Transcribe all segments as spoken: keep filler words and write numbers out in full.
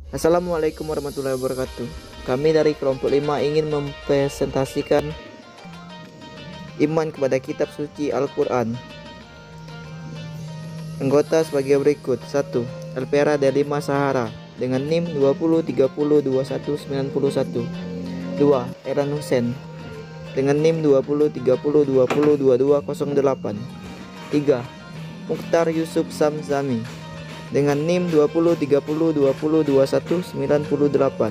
Assalamualaikum warahmatullahi wabarakatuh. Kami dari kelompok lima ingin mempresentasikan iman kepada kitab suci Al-Quran. Anggota sebagai berikut. Satu. Alpera dari lima Sahara dengan NIM dua nol tiga nol dua satu sembilan satu. Dua. Eran Hussein dengan NIM dua nol tiga nol dua nol dua dua nol delapan. Tiga. Mukhtar Yusuf Samzami dengan NIM dua nol tiga nol dua nol dua satu sembilan delapan.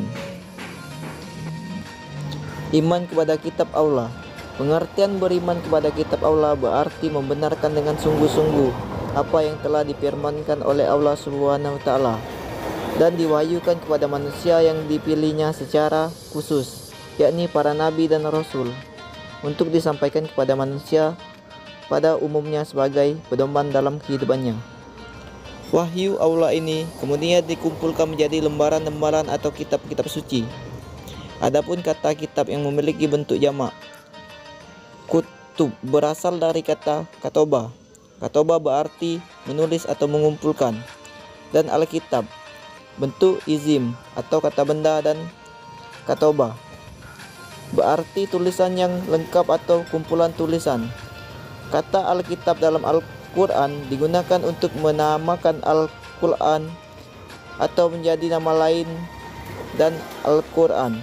Iman kepada kitab Allah. Pengertian beriman kepada kitab Allah berarti membenarkan dengan sungguh-sungguh apa yang telah difirmankan oleh Allah Subhanahu wa taala dan diwahyukan kepada manusia yang dipilihnya secara khusus, yakni para nabi dan rasul, untuk disampaikan kepada manusia pada umumnya sebagai pedoman dalam kehidupannya. Wahyu Allah ini kemudian dikumpulkan menjadi lembaran-lembaran atau kitab-kitab suci. Adapun kata kitab yang memiliki bentuk jamak, kutub, berasal dari kata katoba. Katoba berarti menulis atau mengumpulkan. Dan Alkitab, bentuk izim atau kata benda, dan katoba berarti tulisan yang lengkap atau kumpulan tulisan. Kata Alkitab dalam Al-Quran digunakan untuk menamakan Al-Quran atau menjadi nama lain dan Al-Quran.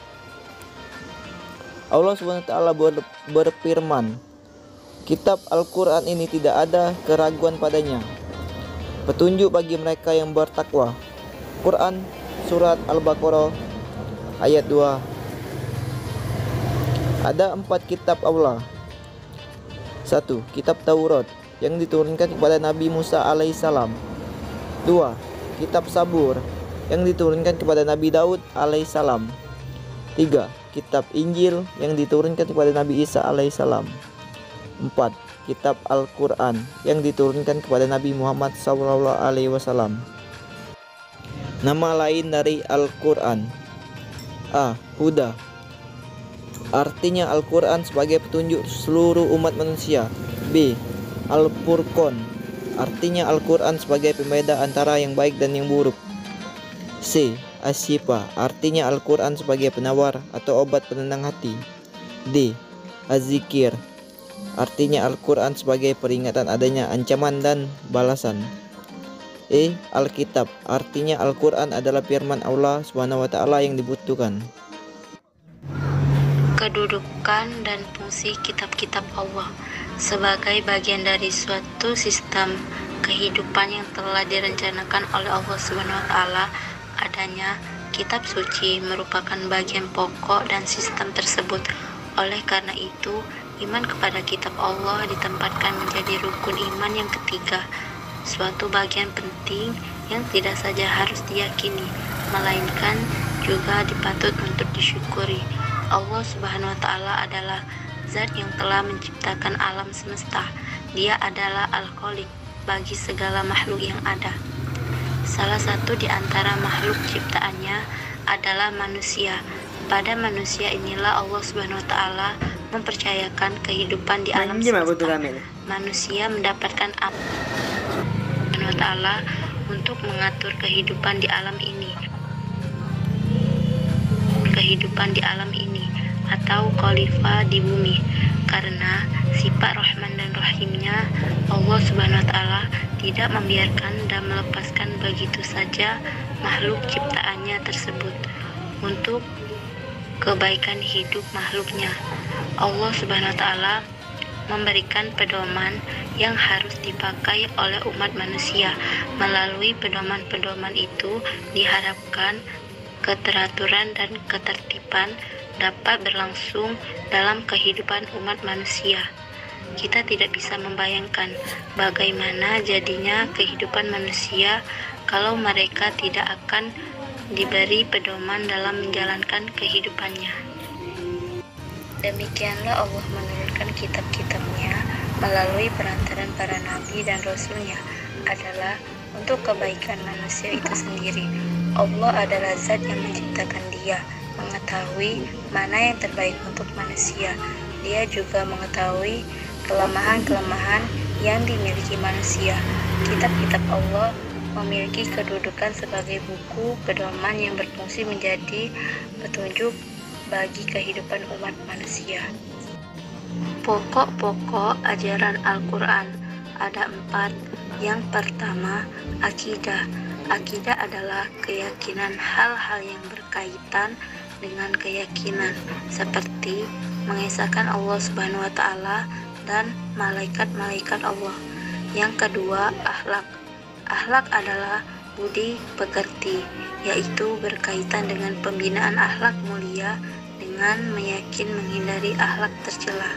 Allah subhanahu wa taala ber, berfirman, kitab Al-Quran ini tidak ada keraguan padanya, petunjuk bagi mereka yang bertakwa. Quran Surat Al-Baqarah ayat dua. Ada empat kitab Allah. Satu. Kitab Taurat yang diturunkan kepada Nabi Musa alaihissalam. Dua. Kitab Sabur yang diturunkan kepada Nabi Daud alaihissalam. Tiga. Kitab Injil yang diturunkan kepada Nabi Isa alaihissalam. Empat. Kitab Al-Quran yang diturunkan kepada Nabi Muhammad shallallahu alaihi wasallam. Nama lain dari Al-Quran. A. Huda, artinya Al-Quran sebagai petunjuk seluruh umat manusia. B. Al-Furqan, artinya Al-Quran sebagai pembeda antara yang baik dan yang buruk. C. Asyifa, artinya Al-Quran sebagai penawar atau obat penenang hati. D. Az-Zikir, artinya Al-Quran sebagai peringatan adanya ancaman dan balasan. E. Alkitab, artinya Al-Quran adalah firman Allah subhanahu wa taala yang dibutuhkan. Kedudukan dan fungsi kitab-kitab Allah sebagai bagian dari suatu sistem kehidupan yang telah direncanakan oleh Allah subhanahu wa taala. Adanya kitab suci merupakan bagian pokok dan sistem tersebut. Oleh karena itu, iman kepada kitab Allah ditempatkan menjadi rukun iman yang ketiga, suatu bagian penting yang tidak saja harus diyakini, melainkan juga dipatut untuk disyukuri. Allah subhanahu wa ta'ala adalah zat yang telah menciptakan alam semesta. Dia adalah Al-Khaliq bagi segala makhluk yang ada. Salah satu di antara makhluk ciptaannya adalah manusia. Pada manusia inilah Allah subhanahu wa ta'ala mempercayakan kehidupan di alam semesta. Manusia mendapatkan Allah subhanahu wa ta'ala untuk mengatur kehidupan di alam ini. Kehidupan di alam ini atau khalifah di bumi, karena sifat Rahman dan Rahimnya Allah subhanahu wa ta'ala tidak membiarkan dan melepaskan begitu saja makhluk ciptaannya tersebut untuk kebaikan hidup makhluknya. Allah subhanahu wa ta'ala memberikan pedoman yang harus dipakai oleh umat manusia. Melalui pedoman-pedoman itu diharapkan keteraturan dan ketertiban dapat berlangsung dalam kehidupan umat manusia. Kita tidak bisa membayangkan bagaimana jadinya kehidupan manusia kalau mereka tidak akan diberi pedoman dalam menjalankan kehidupannya. Demikianlah Allah menurunkan kitab-kitabnya melalui perantaran para nabi dan rasulnya adalah untuk kebaikan manusia itu sendiri. Allah adalah zat yang menciptakan dia, mengetahui mana yang terbaik untuk manusia. Dia juga mengetahui kelemahan-kelemahan yang dimiliki manusia. Kitab-kitab Allah memiliki kedudukan sebagai buku pedoman yang berfungsi menjadi petunjuk bagi kehidupan umat manusia. Pokok-pokok ajaran Al-Quran ada empat. Yang pertama, akidah. Akidah adalah keyakinan hal-hal yang berkaitan dengan keyakinan, seperti mengesahkan Allah Subhanahu wa Ta'ala dan malaikat-malaikat Allah. Yang kedua, akhlak. Akhlak adalah budi pekerti, yaitu berkaitan dengan pembinaan akhlak mulia dengan meyakin menghindari akhlak tercela.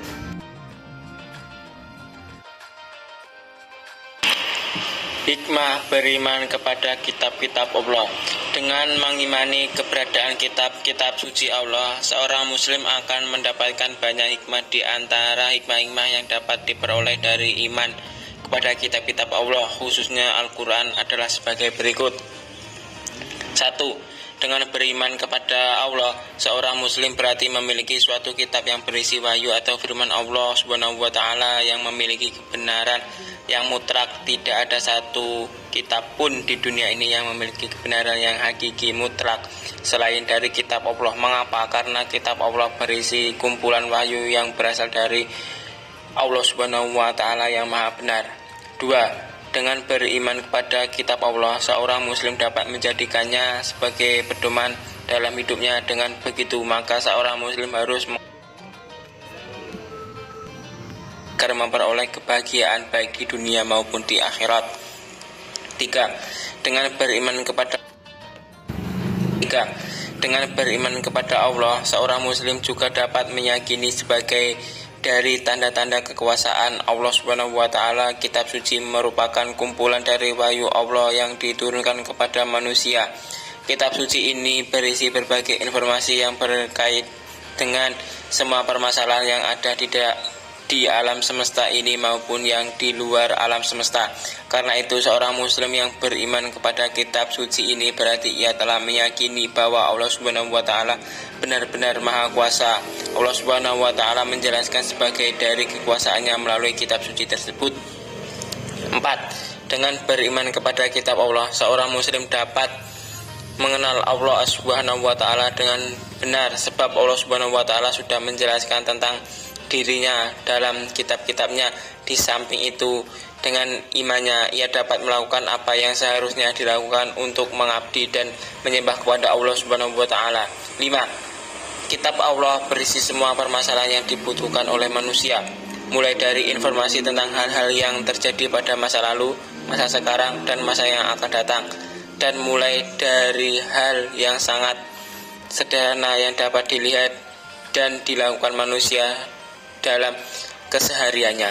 Hikmah beriman kepada kitab-kitab Allah. Dengan mengimani keberadaan kitab-kitab suci Allah, seorang muslim akan mendapatkan banyak hikmah. Di antara hikmah-hikmah yang dapat diperoleh dari iman kepada kitab-kitab Allah, khususnya Al-Quran, adalah sebagai berikut. Satu. Dengan beriman kepada Allah, seorang muslim berarti memiliki suatu kitab yang berisi wahyu atau firman Allah Subhanahu wa Ta'ala yang memiliki kebenaran yang mutlak. Tidak ada satu kitab pun di dunia ini yang memiliki kebenaran yang hakiki mutlak selain dari kitab Allah. Mengapa? Karena kitab Allah berisi kumpulan wahyu yang berasal dari Allah Subhanahu wa Ta'ala yang maha benar. Dua. Dengan beriman kepada kitab Allah, seorang muslim dapat menjadikannya sebagai pedoman dalam hidupnya. Dengan begitu, maka seorang muslim harus agar memperoleh kebahagiaan baik di dunia maupun di akhirat. Tiga. Dengan beriman kepada Tiga. Dengan beriman kepada Allah, seorang muslim juga dapat meyakini sebagai dari tanda-tanda kekuasaan Allah Subhanahu wa Ta'ala. Kitab suci merupakan kumpulan dari wahyu Allah yang diturunkan kepada manusia. Kitab suci ini berisi berbagai informasi yang berkait dengan semua permasalahan yang ada di di alam semesta ini maupun yang di luar alam semesta. Karena itu, seorang muslim yang beriman kepada kitab suci ini berarti ia telah meyakini bahwa Allah Subhanahu wa Ta'ala benar-benar maha kuasa. Allah Subhanahu wa Ta'ala menjelaskan sebagai dari kekuasaannya melalui kitab suci tersebut. Empat. Dengan beriman kepada kitab Allah, seorang muslim dapat mengenal Allah Subhanahu wa Ta'ala dengan benar, sebab Allah Subhanahu wa Ta'ala sudah menjelaskan tentang dirinya dalam kitab-kitabnya. Di samping itu, dengan imannya ia dapat melakukan apa yang seharusnya dilakukan untuk mengabdi dan menyembah kepada Allah Subhanahu wa Ta'ala. Lima. Kitab Allah berisi semua permasalahan yang dibutuhkan oleh manusia, mulai dari informasi tentang hal-hal yang terjadi pada masa lalu, masa sekarang, dan masa yang akan datang, dan mulai dari hal yang sangat sederhana yang dapat dilihat dan dilakukan manusia dalam kesehariannya.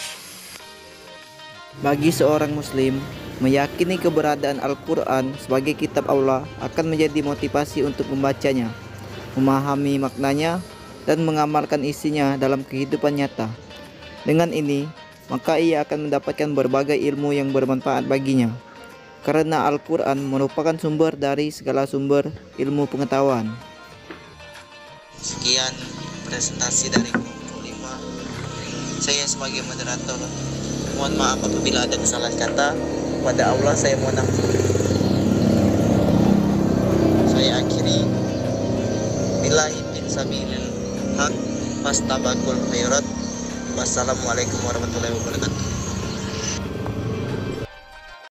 Bagi seorang muslim, meyakini keberadaan Al-Quran sebagai kitab Allah akan menjadi motivasi untuk membacanya, memahami maknanya, dan mengamalkan isinya dalam kehidupan nyata. Dengan ini, maka ia akan mendapatkan berbagai ilmu yang bermanfaat baginya, karena Al-Quran merupakan sumber dari segala sumber ilmu pengetahuan. Sekian presentasi dari kelompok lima. Saya sebagai moderator mohon maaf apabila ada kesalahan kata. Pada Allah saya mohon ampun. Saya akhiri billahi min sabilil haq fastabaqul khairat. Wassalamualaikum warahmatullahi wabarakatuh.